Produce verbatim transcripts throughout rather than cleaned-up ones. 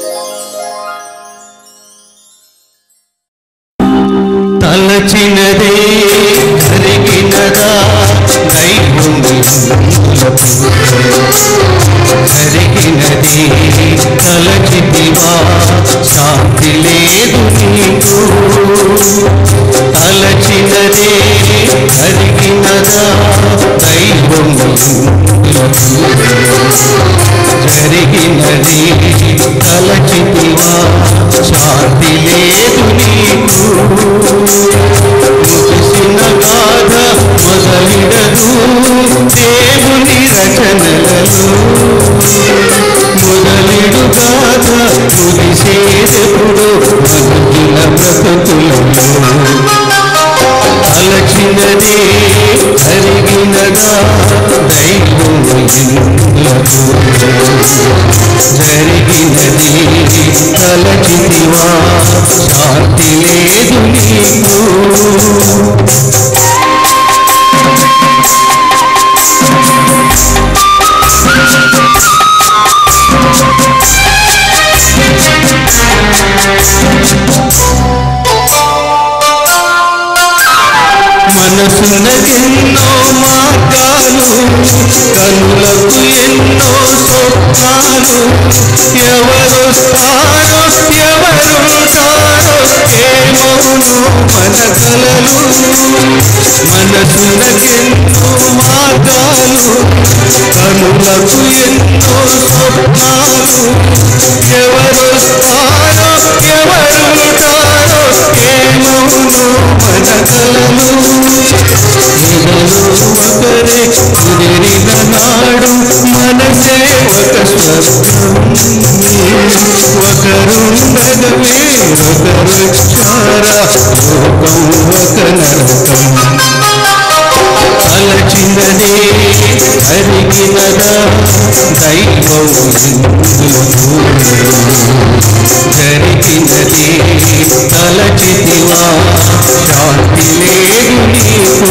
తలచినదే కరిగినదా దైవం కరిగినది తలచితివా శాంతి లేదు నీకు తలచినదే కరిగినదా దైవం జరిగినది తలచితివా శాంతి లేదు నీకు ముగిసిన గాథ మొదలిడదు దేవుని రచనలలో మొదలిడు గాథ ముగిసేదెప్పుడు మనుషుల బ్రతుకులలో తలచినదే కరిగినదా దైవం జరిగినది తలచితివా శాంతి లేదు నీకు మనసునకెన్నో మార్గాలు కనులకు ఎన్నో స్వప్నాలు ఎవరొస్తారో ఎవరుంటారో ఏమవును మన కలలు మనసునకెన్నో మార్గాలు కనులకు ఎన్నో స్వప్నాలు ఎవరొస్తారో ఎవరుంటారో ఏమవును మన కలలు ఒకరే కుదిరిన నాడు మనసే ఒక స్వర్గం ఒకరుండగ వేరొకరు చారా లోకం ఒక నరకం తలచినదే కరిగినదా దైవం జరిగినది తలచితివా శాంతి లేదు నీకు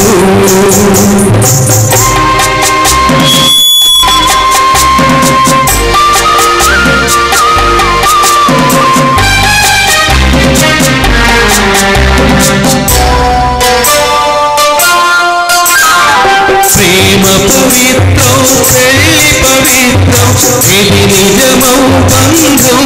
ప్రేమ పవిత్రం పెళ్లి పవిత్రం ఇది నిజమౌ బంధం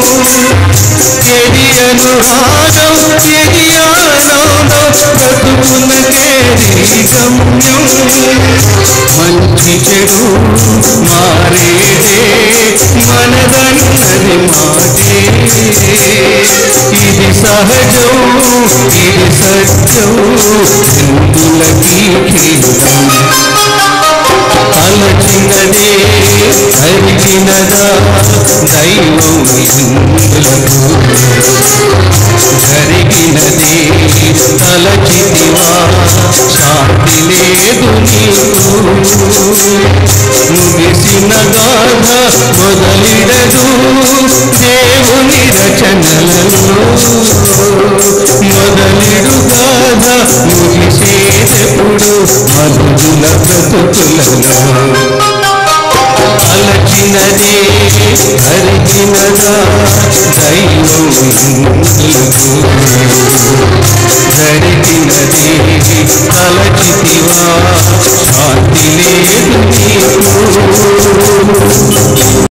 ఎది అనురాగం ఎది ఆనందం బ్రతుకునకేది గమ్యం మంచి చెడు మారేదే మనదన్నది మాటే ఇది సహజం ఇది సత్యం హిందులకి ఖేదం తలచినదే కరిగినదా దైవం హిందులకు జరిగినది తలచితివా శాంతి లేదు నీకు ముగిసిన గాథ మొదలిడదు దేవుని రచనలలో మొదలిడు గాథ ముగిసేదెప్పుడు మనుషుల బ్రతుకులలో తలచినదే కరిగినదా దైవం జరిగినది తలచితివా శాంతి లేదు నీకు